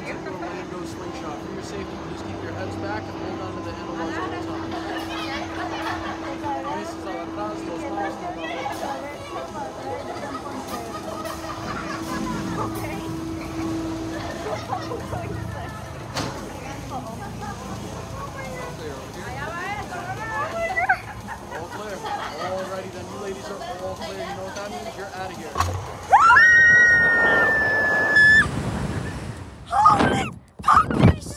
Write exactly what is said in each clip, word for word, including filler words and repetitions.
into a Lando slingshot. For your safety, please keep your heads back and hold on to the handlebars at all times. Vistas a atrás, los manos en all clear. Alrighty then, you ladies are all clear. You know what that means? You're out of here. Holy fucking shit!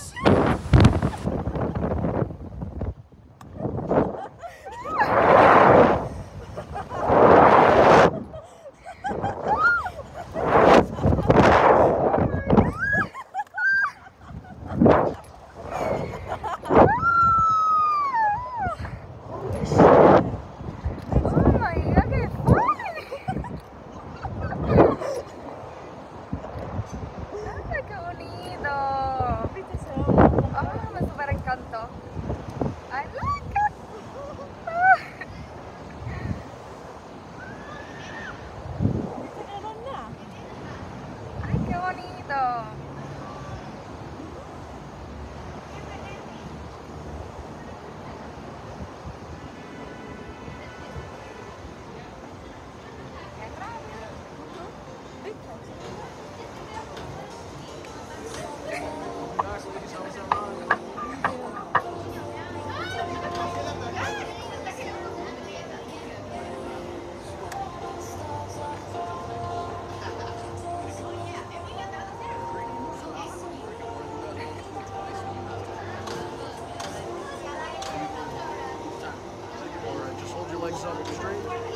Alright, just hold your legs up straight.